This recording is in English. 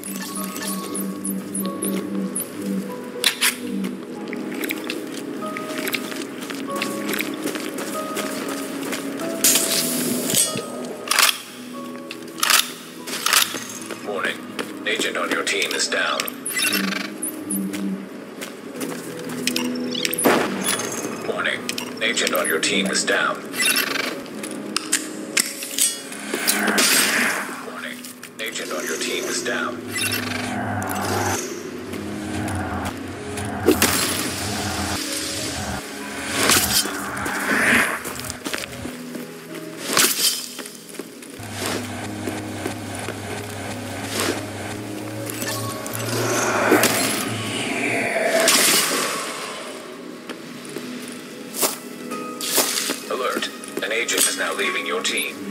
Warning. Agent on your team is down. Warning. Agent on your team is down. Warning. Agent on your team is down. Alert. An agent is now leaving your team.